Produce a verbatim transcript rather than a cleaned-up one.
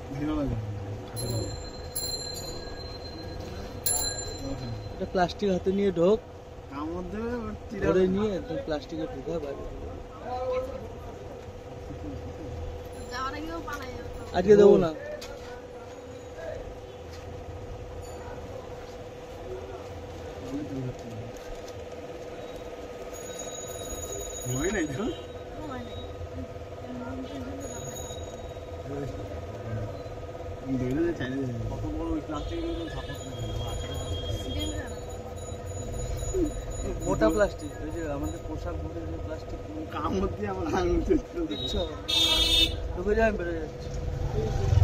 Plastic হাতে নিয়ে ঢোক, ধরে নিয়ে প্লাস্টিকে ঢোকা বাইরে। আজকে দেবো না। মোটা প্লাস্টিক, ওই যে আমাদের পোশাক ভরে যে প্লাস্টিক, কামড় দিয়ে আমার আঙুল ঢুকে যাবে, বেরোয় যাচ্ছে।